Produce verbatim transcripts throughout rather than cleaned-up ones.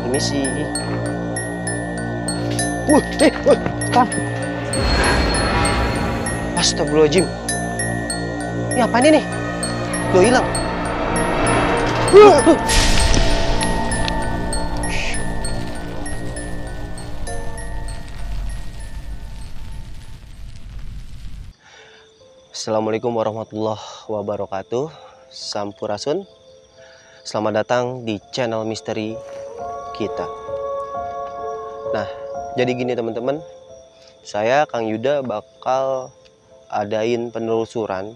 Permisi. Wah, eh, wah, Kang. Astagfirullahaladzim. Ini apaan ini? Udah hilang. Assalamualaikum warahmatullahi wabarakatuh. Sampurasun. Selamat datang di channel misteri kita. Nah, jadi gini teman-teman, saya Kang Yuda bakal adain penelusuran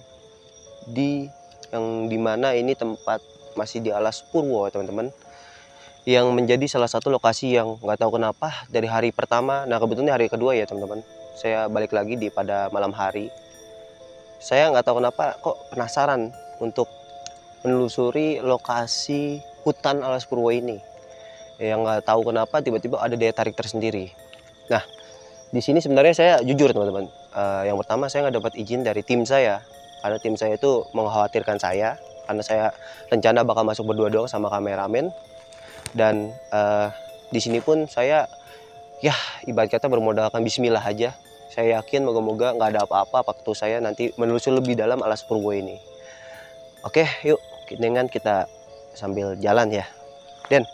di yang dimana ini tempat masih di Alas Purwo teman-teman, yang menjadi salah satu lokasi yang nggak tahu kenapa dari hari pertama, nah kebetulan hari kedua ya teman-teman, saya balik lagi di pada malam hari. Saya nggak tahu kenapa kok penasaran untuk menelusuri lokasi hutan Alas Purwo ini. Yang nggak tahu kenapa tiba-tiba ada daya tarik tersendiri. Nah, di sini sebenarnya saya jujur teman-teman. Uh, yang pertama saya nggak dapat izin dari tim saya, karena tim saya itu mengkhawatirkan saya, karena saya rencana bakal masuk berdua doang sama kameramen. Dan uh, di sini pun saya, ya ibarat kata bermodalkan Bismillah aja. Saya yakin moga-moga nggak ada apa-apa waktu saya nanti menelusuri lebih dalam Alas Purwo ini. Oke, yuk dengan kita sambil jalan ya. Den,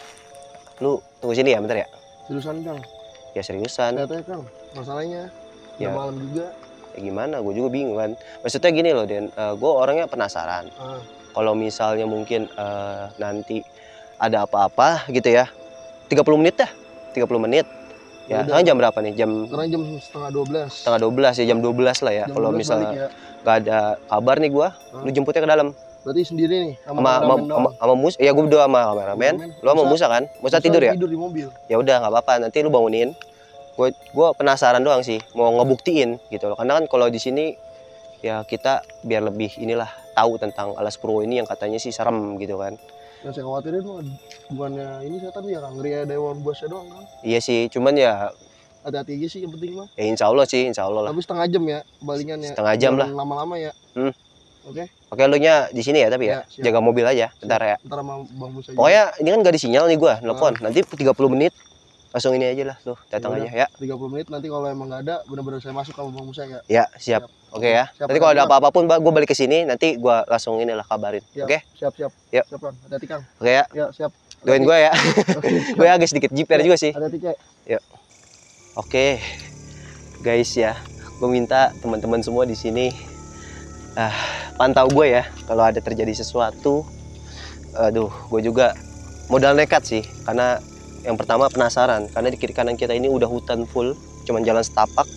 lu tunggu sini ya bentar ya. Seriusan Kang? Ya seriusan. Lihat ya Kang, masalahnya ya. Udah malam juga. Ya gimana, gue juga bingung kan. Maksudnya gini loh Den, uh, gue orangnya penasaran. Ah. Kalau misalnya mungkin uh, nanti ada apa-apa gitu ya, tiga puluh menit dah, tiga puluh menit. Ya, sekarang jam berapa nih? Jam sekarang jam setengah dua belas. Setengah dua belas ya, jam dua belas lah ya. Kalau misalnya ya. Gak ada kabar nih gua, ah. Lu jemputnya ke dalam. Berarti sendiri nih sama sama, sama, sama Musa. Ya gua berdua sama kameramen. Lu sama Musa kan? Musa, Musa tidur ya? Tidur di mobil. Ya udah nggak apa-apa, nanti lu bangunin. Gua gua penasaran doang sih, mau ngebuktiin gitu loh. Karena kan kalau di sini ya kita biar lebih inilah tahu tentang Alas Purwo ini yang katanya sih serem gitu kan. Yang saya khawatirin bukannya ini setan ya Kang, ngeri ada hewan buasnya doang Kang. Iya sih, cuman ya hati-hati aja sih yang penting mah. Ya insya Allah sih, insya Allah lah. Tapi setengah jam ya balingannya. Setengah jam lah. Lama-lama ya. Hmm. Oke. Oke, lu nya di sini ya tapi ya, ya jaga mobil aja, bentar ya. Bentar sama Bang Musa aja. Pokoknya ini kan gak di sinyal nih gua, nelfon. Nah. Nanti tiga puluh menit langsung ini aja lah, tuh datang aja ya. tiga puluh menit nanti kalau emang nggak ada, benar-benar saya masuk sama Bang Musa ya. Ya, siap. siap. Oke ya. Siap, nanti kalau ada apa-apa pun gua balik ke sini, nanti gua langsung inilah kabarin. Ya, Oke? Siap, siap. Yuk. Siap, Kang. Hati-hati, Kang. Oke ya. Ya, siap. Doain gua ya. Gue agak sedikit jiper juga sih. Hati-hati, Cek. Yuk. Oke. Guys ya, gue minta teman-teman semua di sini ah, pantau gue ya. Kalau ada terjadi sesuatu, aduh, gue juga modal nekat sih. Karena yang pertama penasaran, karena di kiri kanan kita ini udah hutan full, cuman jalan setapak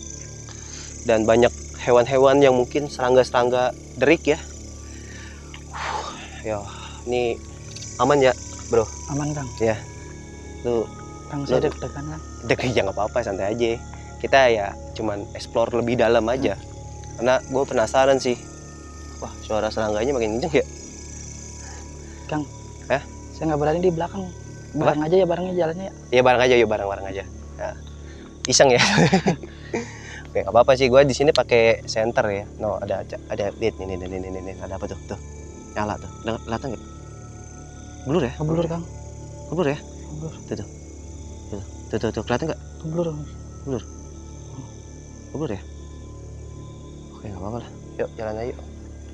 dan banyak hewan-hewan yang mungkin serangga-serangga derik ya. Uh, ya, ini aman ya, bro? Aman Kang. Ya, lu. Kang saya deg-degan kan? Deg ya nggak apa-apa, santai aja. Kita ya cuman explore lebih dalam aja. Karena gue penasaran sih. Wah, suara serangganya makin kenceng ya. Kang, ya? Saya nggak berani di belakang. Bareng aja ya, barengnya jalannya ya. Iya bareng aja, yuk bareng-bareng aja. Ya. Iseng ya. Oke, nggak apa-apa sih. Gue di sini pakai senter ya. No, ada ada lihat nih, nih, nih, nih, nih, ada apa tuh? Tuh, nyala tuh. Kelihatan nggak? Blur ya? Blur Kang. Blur ya? Blur. Tuh, tuh, tuh, tuh, tuh, tuh. Kelihatan nggak? Blur. Blur. Blur ya? Oke, nggak apa-apa lah. Yuk, jalan aja yuk.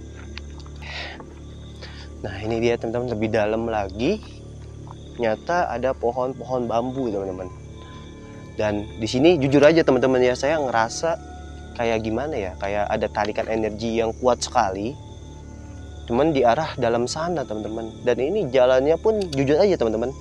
Nah, ini dia teman-teman, lebih dalam lagi. Ternyata ada pohon-pohon bambu, teman-teman. Dan di sini jujur aja teman-teman ya, saya ngerasa kayak gimana ya? Kayak ada tarikan energi yang kuat sekali. Cuman di arah dalam sana, teman-teman. Dan ini jalannya pun jujur aja, teman-teman.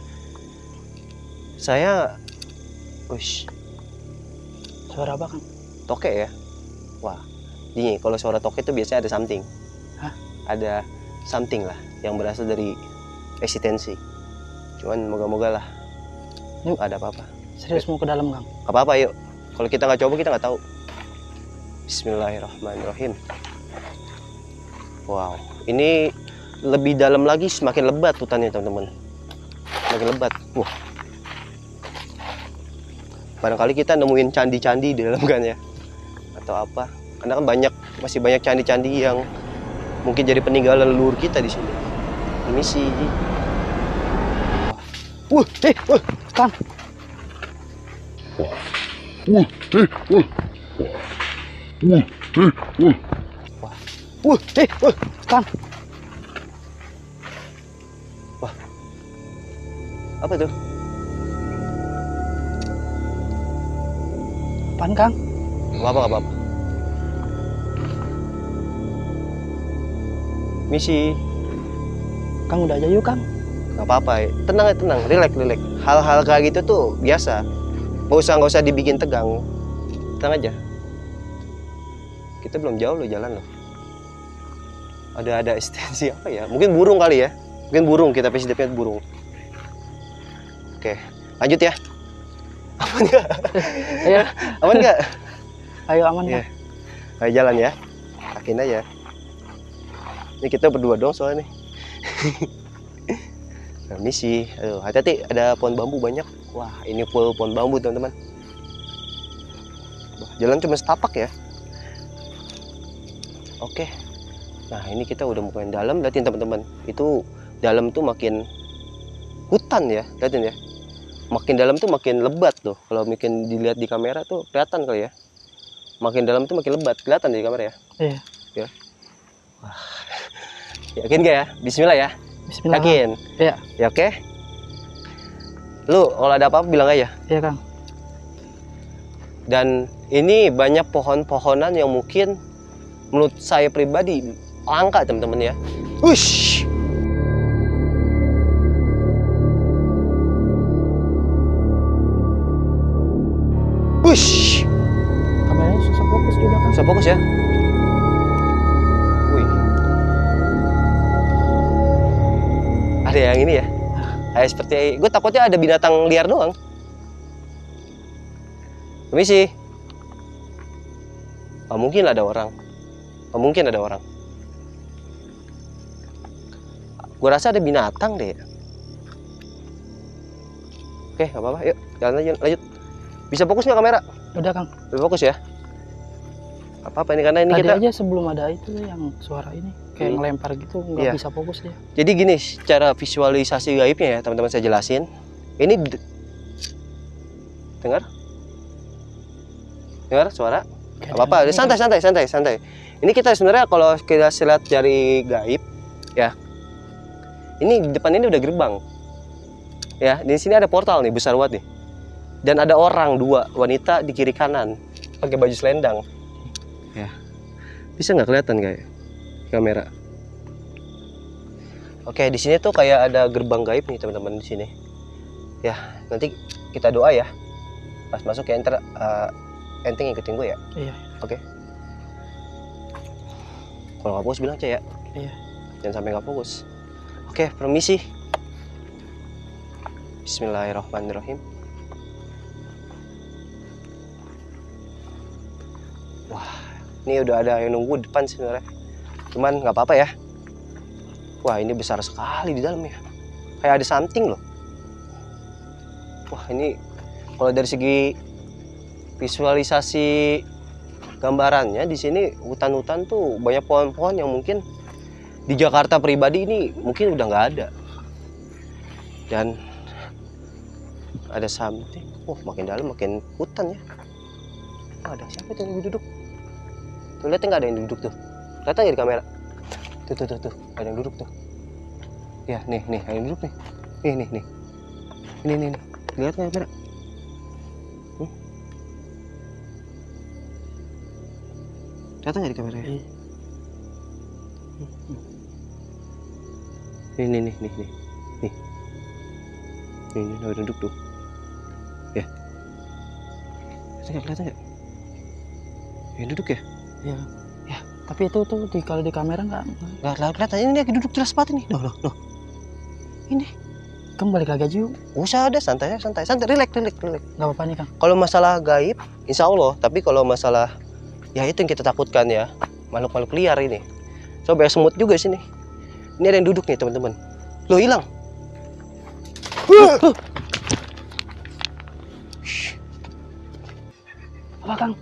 Saya Ush. Suara apa Kang? Toke ya? Wah, ini kalau suara toke itu biasanya ada something. Hah? Ada something lah yang berasal dari eksistensi. Cuman moga-moga lah yuk, ada apa-apa. Serius mau ke dalam Kang? Apa-apa yuk. Kalau kita nggak coba kita nggak tahu. Bismillahirrahmanirrahim. Wow, ini lebih dalam lagi, semakin lebat hutannya teman-teman. Semakin lebat. Wah. Barangkali kita nemuin candi-candi di dalam kan ya, atau apa? Karena kan banyak, masih banyak candi-candi yang mungkin jadi peninggalan leluhur kita di sini. Permisi. Wah, eh, wah, Kang. Nih. Nih. Wah, wuh, eh, wuh, Kang. apa tuh? Apaan, Kang? Gak apa, gak apa. Misi. Kang udah aja yuk, Kang. Gak apa-apa, tenang ya, tenang, relax, relax. Hal-hal kayak gitu tuh biasa. Gak usah, gak usah dibikin tegang. Tenang aja. Kita belum jauh loh jalan loh. Ada ada ekstensi apa ya? Mungkin burung kali ya. Mungkin burung, kita pesidapnya burung. Oke, lanjut ya. Aman nggak? Ayo, Aman nggak? ayo aman, Iya. Kang. Ayo jalan ya. Yakin aja. Ini kita berdua dong soalnya nih. Nah, misi. Aduh, hati-hati, ada pohon bambu banyak. Wah, ini full pohon bambu teman-teman. Wah, jalan cuma setapak ya. Oke. Nah, ini kita udah makin dalam. Lihatin teman-teman. Itu dalam tuh makin hutan ya. Lihatin ya. Makin dalam tuh makin lebat tuh. Kalau makin dilihat di kamera tuh kelihatan kali ya. Makin dalam tuh makin lebat. Kelihatan di kamera ya. Iya. Ya. Wah. Yakin gak ya? Bismillah ya. Bismillah. Kang. Yakin? Iya. Ya oke. Lu kalau ada apa-apa bilang aja. Iya, Kang. Dan ini banyak pohon-pohonan yang mungkin menurut saya pribadi langka teman-teman ya. Wush. Wush. Kameranya susah fokus juga, Kang. Bisa fokus ya. Wih. Ada yang ini ya. Kayak seperti gue takutnya ada binatang liar doang. Permisi. Oh, mungkin ada orang. Oh, mungkin ada orang. Gue rasa ada binatang deh. Oke, nggak apa-apa. Yuk, jalan aja, lanjut. Bisa fokus nggak kamera? Udah, Kang. Bisa fokus ya. Apa-apa ini karena ini Tadi kita. aja sebelum ada itu yang suara ini kayak Hmm. ngelempar gitu nggak Iya. bisa fokus dia. Jadi gini, cara visualisasi gaibnya ya, teman-teman saya jelasin. Ini d- dengar? Dengar suara? Kayak Apa-apa, ada- santai, santai, santai, santai. Ini kita sebenarnya kalau kita lihat dari gaib, ya. Ini di depan ini udah gerbang. Ya, di sini ada portal nih, besar banget nih. Dan ada orang dua, wanita di kiri kanan, pakai baju selendang. Ya. Bisa nggak kelihatan kayak kamera? Oke, di sini tuh kayak ada gerbang gaib nih, teman-teman di sini. Ya, nanti kita doa ya. Pas masuk ya, enter uh, enteng ikutin gue ya. Iya. Oke. Kalau nggak fokus bilang aja ya. Iya. Jangan sampai nggak fokus. Oke, permisi. Bismillahirrahmanirrahim. Wah, ini udah ada yang nunggu depan sebenarnya. Cuman nggak apa-apa ya. Wah, ini besar sekali di dalamnya. Kayak ada something loh. Wah, ini kalau dari segi visualisasi gambarannya di sini hutan-hutan tuh banyak pohon-pohon yang mungkin di Jakarta pribadi ini mungkin udah nggak ada. Dan ada something. Wah, makin dalam makin hutan ya. Oh, ada siapa tuh yang duduk? Tuh lihat nggak ada yang duduk tuh. Lihat aja di kamera. Tuh tuh tuh tuh ada yang duduk tuh. Ya nih nih ada yang duduk nih. Nih nih nih. Ini nih nih. Lihat nggak kamera? Hmm? Lihat nggak di kamera ya? Iya. Nih nih nih nih nih. Nih. Nih nih ada yang duduk tuh. Ya. Kelihatan nggak? Kelihatan nggak? Yang duduk ya? Iya. Ya, tapi itu tuh di kalau di kamera nggak Nggak nggak kelihatan. Ini dia duduk jelas banget ini. Loh loh loh. Ini. Kang balik lagi aja yuk. Usah ada santai aja, santai santai relax relax relax. Nggak apa-apa nih, Kang. Kalau masalah gaib, insya Allah. Tapi kalau masalah ya itu yang kita takutkan ya, makhluk-makhluk liar ini. Coba banyak semut juga sini. Ini ada yang duduk nih teman-teman. Loh hilang. Apa, Kang?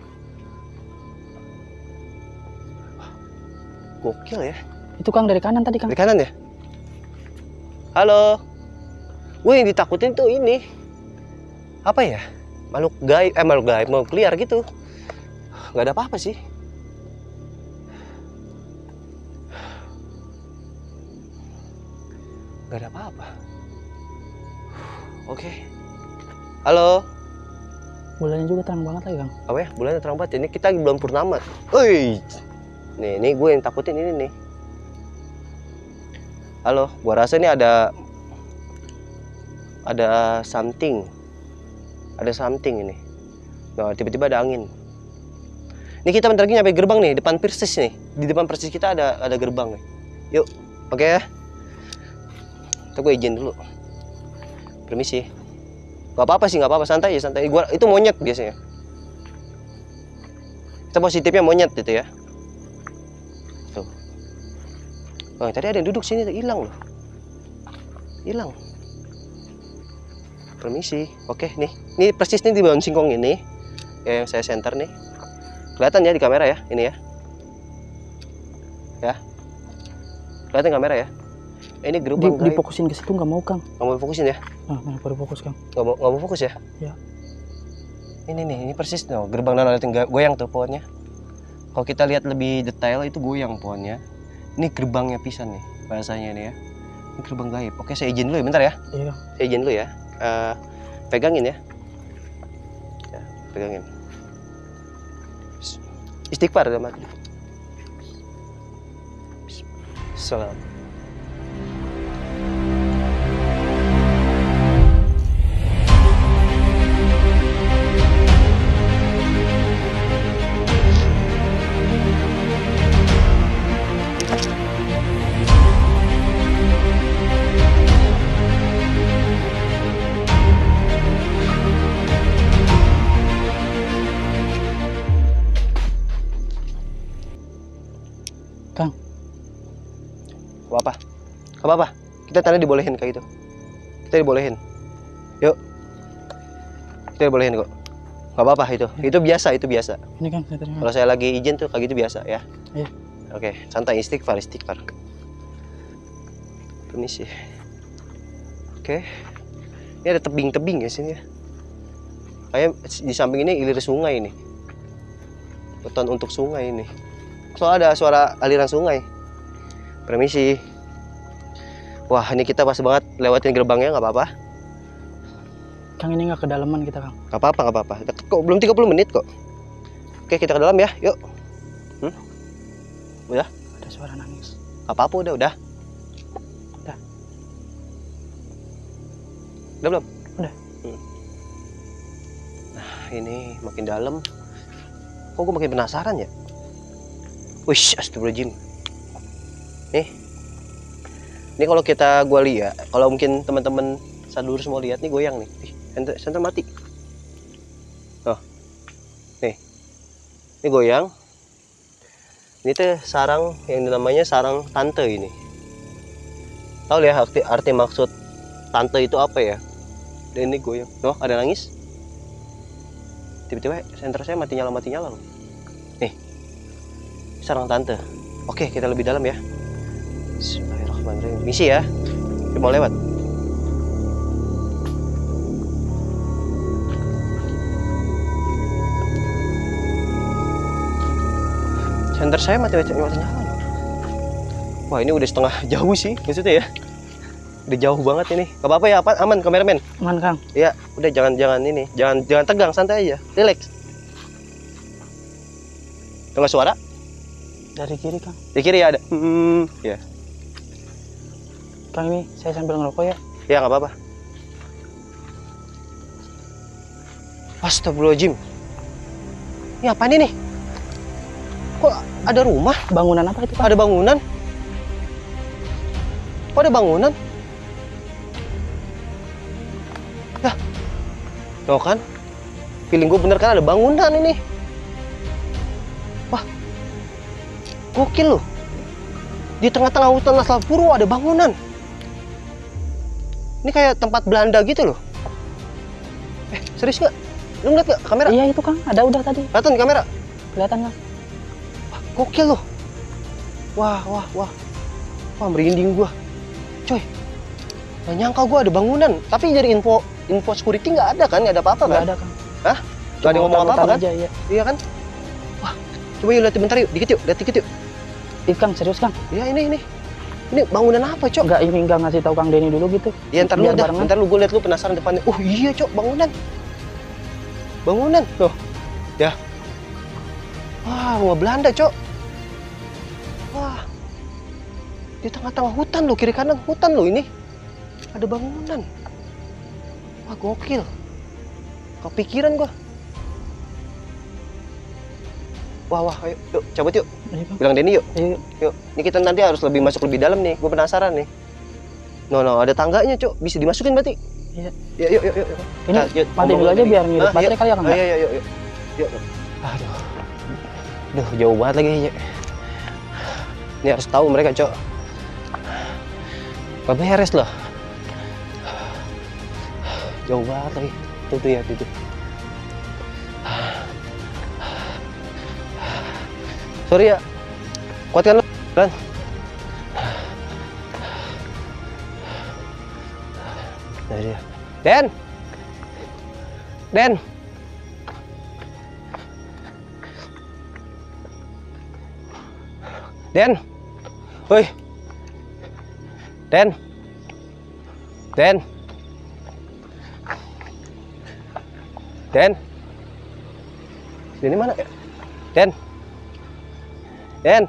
Gokil ya. Itu Kang dari kanan tadi, Kang. Dari kanan ya. Halo. Gue yang ditakutin tuh ini. apa ya? Makhluk gaib, eh makhluk gaib, makhluk liar gitu. Nggak ada apa-apa sih. Nggak ada apa-apa. Oke. Halo. Bulannya juga terang banget lagi, Kang. Apa ya? Bulannya terang banget. Ini kita lagi bulan purnama. Woi. Nih, ini gue yang takutin ini nih. Halo, gua rasa ini ada ada something. Ada something ini. Nah, tiba-tiba ada angin. Ini kita bentar lagi nyampe gerbang nih, depan persis nih. Di depan persis kita ada ada gerbang nih. Yuk, oke ya. Kita gue izin dulu. Permisi. Gak apa-apa sih, gak apa-apa, santai aja, santai. Gua itu monyet biasanya. Kita positifnya monyet gitu ya. Tuh. Oh, tadi ada yang duduk sini, hilang loh. Hilang. Permisi. Oke, nih. Ini persis nih di bawah singkong ini. Ya, yang saya center nih. Kelihatan ya di kamera ya, ini ya. Ya. Kelihatan kamera ya. Ini gerbang Di, difokusin ke situ nggak mau, Kang. Nggak mau fokusin ya? Nah, mana baru fokus, Kang. Nggak mau, nggak mau fokus ya? Ya. Ini nih, ini persis no, gerbang dan liatin goyang tuh pohonnya. Kalau kita lihat lebih detail itu goyang pohonnya. Ini gerbangnya pisan nih bahasanya ini ya. Ini gerbang gaib. Oke, saya izin dulu ya, bentar ya. Iya, Kang. Saya izin dulu ya. Uh, pegangin ya. Ya, pegangin. Istighfar dalam hati. Salam. Kang. Apa-apa? Apa-apa? Kita tadi dibolehin kayak gitu. Kita dibolehin. Yuk. Kita dibolehin kok. Gak apa-apa itu. Itu biasa, itu biasa. Ini, Kang, saya terima. Kalau saya lagi izin tuh kayak gitu biasa ya. Iya. Oke, santai, istighfar, istighfar. Permisi. Oke. Ini ada tebing-tebing ya sini ya. Kayak di samping ini ilir sungai ini. Beton untuk sungai ini. Soalnya ada suara aliran sungai. Permisi. Wah, ini kita pas banget lewatin gerbangnya, nggak apa-apa. Kang, ini nggak kedalaman kita, Kang. Nggak apa-apa, nggak apa-apa. Kok belum tiga puluh menit kok. Oke, kita ke dalam ya, yuk. Hmm? Udah? Ada suara nangis. Nggak apa-apa, udah, udah. Udah. Udah belum? Udah. Hmm. Nah, ini makin dalam. Kok gue makin penasaran ya? Wih, astagfirullahaladzim. Nih. Ini kalau kita gua lihat, kalau mungkin teman-teman sadurus mau lihat nih goyang nih. Ih, center, center mati. Oh. Nih. Ini goyang. Ini tuh sarang yang namanya sarang tante ini. Tahu ya arti, arti maksud tante itu apa ya? Dan ini goyang. Oh, ada nangis. Tiba-tiba senter saya mati nyala mati nyala loh. Nih. Sarang tante. Oke, kita lebih dalam ya. Bismillahirrahmanirrahim. Misi ya. Kita mau lewat. Senter saya mati mati nyala. Wah, ini udah setengah jauh sih maksudnya ya. Udah jauh banget ini. Gak apa-apa ya, apa aman kameramen? Aman, Kang. Iya, udah jangan jangan ini, jangan jangan tegang, santai aja, relax. Dengar suara? Dari kiri, Kang. Di kiri ya ada. Hmm, ya. Kang, ini saya sambil ngerokok ya. Ya nggak apa-apa. Astagfirullahaladzim. Ini apa ini nih? Kok ada rumah? Bangunan apa itu, Kang? Ada bangunan? Kok ada bangunan? Ya, no kan? Feeling gue bener kan ada bangunan ini. Wah, gokil loh. Di tengah-tengah hutan asal purwo ada bangunan. Ini kayak tempat Belanda gitu loh. Eh, serius nggak? Lu ngeliat nggak kamera? Iya, itu, Kang. Ada udah tadi. Kelihatan di kamera? Kelihatan, Kang. Wah, gokil loh. Wah, wah, wah. Wah, merinding gua. Coy, gak nyangka gua ada bangunan. Tapi dari info info security nggak ada kan? Nggak ada apa-apa Nggak kan? ada Kang. Hah? Nggak ada ngomong apa-apa kan? Aja, iya. Iya kan? Wah, coba yuk lihat bentar yuk, dikit yuk, lihat dikit yuk. Ih Kang, serius Kang? Iya ini ini. Ini bangunan apa, Cok? Enggak, ini enggak ngasih tahu Kang Denny dulu gitu. Ya ntar lu Biar dah, barengan. ntar lu gue liat lu penasaran depannya. Oh iya, Cok, bangunan. Bangunan, loh. Ya. Wah, rumah Belanda, Cok. Wah. Di tengah-tengah hutan loh, kiri kanan hutan loh ini. Ada bangunan. Wah, gokil. Kepikiran gua. Wah, wah, ayo, yuk, cabut yuk. Ayo, Kang. Bilang Denny yuk. Ayo, Yuk, ini kita nanti harus lebih masuk lebih dalam nih. Gue penasaran nih. No, no, ada tangganya, Cok. Bisa dimasukin berarti? Iya. Yuk, yuk, yuk, yuk. Ini Nah, yuk, mati ngomong dulu aja Denny. biar ngidip Ah, baterai yuk. kali ya Kang. Oh, iya, iya, yuk, yuk. Yuk. Aduh. Duh, jauh banget lagi, Cok. Ini harus tahu mereka, Cok. Gak beres loh. Jauh banget lagi. Tuh, tuh ya, tuh, tuh. Sorry ya. Kuatkan lo. Dan. Nah, dia. Den. Den. Den. Woi. Den. Den. Den. Den mana ya? Den. Den.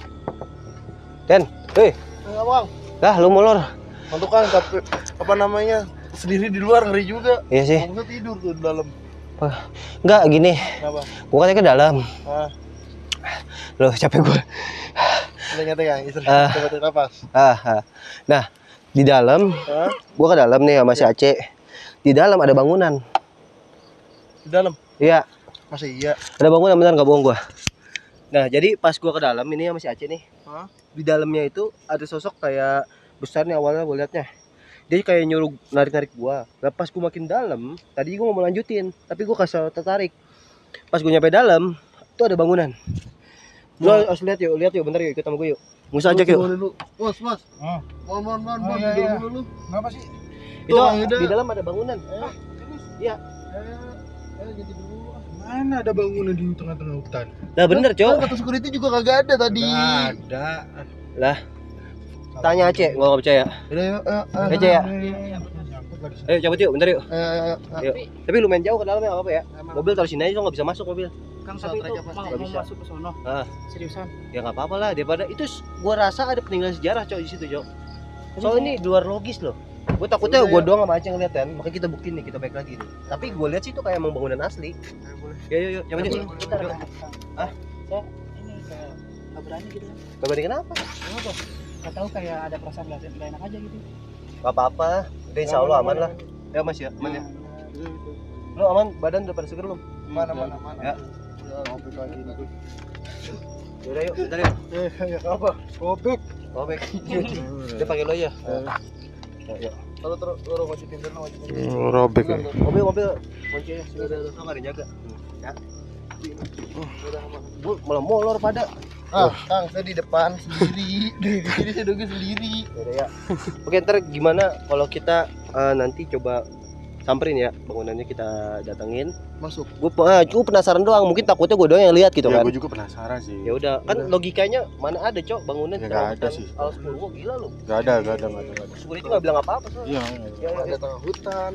Den. Hei. Enggak bang, Dah lu molor. untuk kan tapi apa namanya sendiri di luar ngeri juga. Iya sih. Kamu tuh tidur tuh di dalam. Enggak gini. Kenapa? Gua katanya ke dalam. Ah, Loh, capek gua. udah nyata ya, istri. Ah. Coba tarik nafas. Ah, ah. Nah, di dalam Ah, gua ke dalam nih sama si Iya. Aceh. Di dalam ada bangunan. di dalam. Iya, Masa iya? ada bangunan bener nggak bohong gua. Nah, jadi pas gua ke dalam ini sama si Aceh nih, Hah? di dalamnya itu ada sosok kayak besar nih awalnya gua liatnya. Dia kayak nyuruh narik-narik gua. Nah, pas gua makin dalam, tadi gua mau lanjutin, tapi gua kasih tertarik. Pas gua nyampe dalam, itu ada bangunan. Lu Hmm. harus lihat yuk, lihat yuk, bentar yuk, ikut sama gua yuk. Musa aja yuk. Dulu. Mas, mas. Ah. Mohon, mohon, mohon, Oh, mohon. iya, Tidur iya. dulu lu. Kenapa sih? Itu Bang, udah. di dalam ada bangunan. Iya. Eh, eh, jadi dulu. Mana ada bangunan di tengah-tengah hutan? Nah, bener, Kan Cok. kata security juga kagak ada tadi. Nggak ada. Lah, tanya Aceh, gua nggak percaya. Udah, yuk, eh, eh, Aceh ya. Nyangkut lagi. Ayo cabut yuk, bentar yuk. eh, eh, eh. Yuk. Tapi lu main jauh ke dalamnya nggak apa-apa ya. Mobil taruh sini aja, lo nggak bisa masuk mobil. Kang, tapi tapi itu itu mau- mau, nggak bisa. masuk ke sono. Ah. Seriusan. Ya nggak apa-apa lah, daripada itu s- gua rasa ada peninggalan sejarah Cok di situ Cok. Soalnya ini di luar logis loh. Gue takutnya Udah, gue ya. doang sama Aceh ngeliat kan, makanya kita buktiin nih, kita baik lagi nih. Tapi gue lihat sih itu kayak emang bangunan asli. Eh, boleh. Ya yuk yuk, coba Ya, yuk. boleh. Bentar, Yuk. Kang. Hah? Saya ini kayak nggak berani gitu kan. Gak berani kenapa? Kenapa? Gak tahu kayak ada perasaan nggak nggak enak aja gitu. Gak apa-apa, udah insya Allah aman lah. Ya mas ya, aman ya. Lu aman, badan udah pada seger belum? Mana, mana, mana. Ya. Ya, ngopi lagi nih. Yaudah yuk, bentar yuk. Eh, ya, apa? Robek. Oh baik. Dia pakai lo aja. Ya, yuk. Kalau terus lu wajib pintar, wajib pintar. Robek ya. Mobil mobil kuncinya sini udah udah nggak ada jaga. Ya. Udah aman. Gue malah molor pada. Ah, Kang, saya di depan sendiri. Di sini saya duduk sendiri. Yaudah ya. Oke ntar gimana kalau kita eh, nanti coba samperin ya bangunannya, kita datengin. Masuk. Gue uh, penasaran doang, mungkin takutnya gue doang yang lihat gitu Ya, kan. gue juga penasaran sih. Ya udah, kan logikanya mana ada Cok bangunan Ya, di nggak tengah ada hutan sih. Alas Purwo, gila lu. Gak ada, gak ada, gak ada. Gak ada. Security nggak bilang apa-apa soalnya. Iya. Ya, ya, Ada ya. tengah hutan.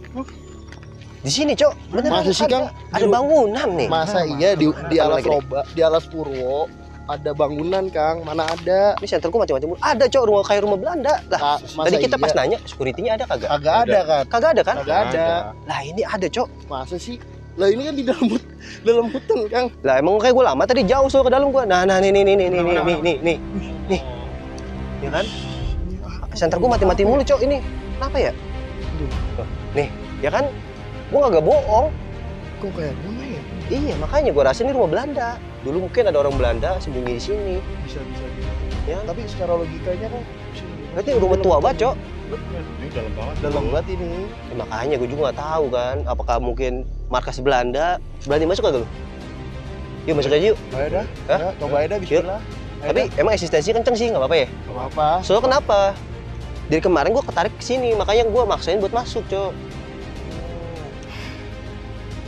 Di sini Cok, bener Masa sih, Kang? ada bangunan nih. Masa iya di di Apa alas lagi nih? Roba, di alas Purwo ada bangunan, Kang? Mana ada? Ini senterku macam-macam. Ada Cok, rumah kayak rumah Belanda. Lah, Ka- masa tadi kita iya? pas nanya, security-nya ada kagak? Kagak ada kan? Kagak ada kan? Kagak ada. Lah ini ada Cok. Masa sih? Lah ini kan di dalam hut- dalam hutan, Kang. Lah emang kayak gue lama tadi jauh soal ke dalam gue. Nah, nah nih nih nih nih nih nih nih nih nih. Nih. Ya kan? Senter gue mati-mati mulu Cok ini. Kenapa ya? Tuh, nih, ya kan? Gue kagak bohong. Kok kayak mana ya? Iya, makanya gue rasa ini rumah Belanda. Dulu mungkin ada orang Belanda sembunyi di sini. Bisa bisa. Ya. Tapi secara logikanya kan Berarti rumah tua banget, Cok. Ini dalam banget. dalam banget ini. Ya, makanya gue juga nggak tahu kan, apakah mungkin markas Belanda. Berani masuk kagak lu? Yuk masuk aja yuk. Ayo dah. Hah? Ya, coba aja dah, bismillah. Ayo Tapi emang eksistensinya kenceng sih, nggak apa-apa ya. dah. Nggak apa-apa. Soalnya kenapa? Dari kemarin gue ketarik ke sini, makanya gue maksain buat masuk, Cok.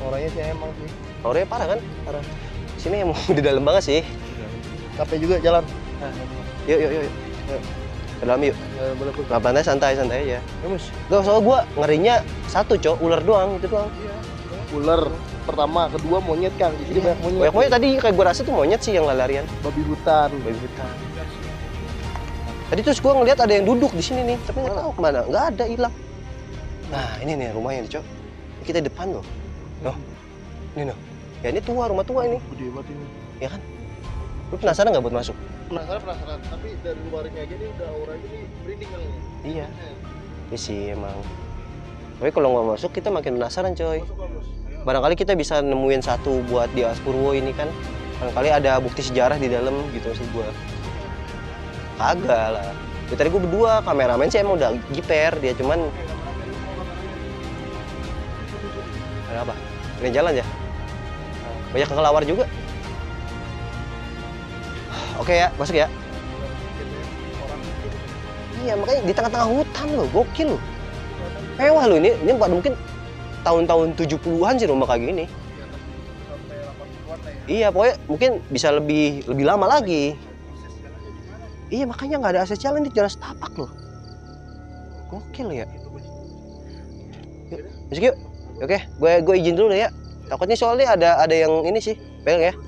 Orangnya sih emang sih. Orangnya parah kan? Parah. Sini emang di dalam banget sih. Capek juga jalan. Yuk, yuk, yuk. yuk. Yuk. Ke dalam yuk. Ya, boleh pun. Nggak pantai, santai, santai aja. Ya, Mas. Gak, soalnya gua ngerinya satu, Cok. Ular doang, itu doang. Ular pertama, kedua monyet Kang. Di sini Iya. banyak monyet. Banyak monyet tadi kayak gua rasa tuh monyet sih yang lari-larian. Babi hutan. Babi hutan. Tadi terus gua ngeliat ada yang duduk di sini nih, tapi nggak tahu kemana. Nggak ada, hilang. Nah, ini nih rumahnya nih, Cok. Ini kita di depan loh. Loh. Ini loh. Ya ini tua, rumah tua ini. Gede banget ini. Ya kan? Lu penasaran nggak buat masuk? Penasaran penasaran. Tapi dari luarnya aja nih udah auranya nih merinding kali ya. Iya. Iya sih emang. Tapi kalau nggak masuk kita makin penasaran, coy. Masuk Kang, Mas. Barangkali kita bisa nemuin satu buat di Aspurwo ini kan. Barangkali ada bukti sejarah di dalam gitu maksud gua. Kagak lah. Ya, tadi gua berdua, kameramen sih emang udah jiper dia cuman. Ada apa? Ini jalan ya? Banyak kelawar juga. Oke ya, masuk ya. Iya, makanya di tengah-tengah hutan loh, gokil loh. Mewah loh ini, ini bukan mungkin tahun-tahun tujuh puluhan sih rumah kayak gini. Sampai delapan puluhan lah ya. Iya, pokoknya mungkin bisa lebih lebih lama lagi. Iya, makanya nggak ada akses jalan di jalan setapak loh. Gokil ya. Yuk, masuk yuk. Oke, gue gue izin dulu ya. Takutnya soalnya ada ada yang ini sih, pegang ya.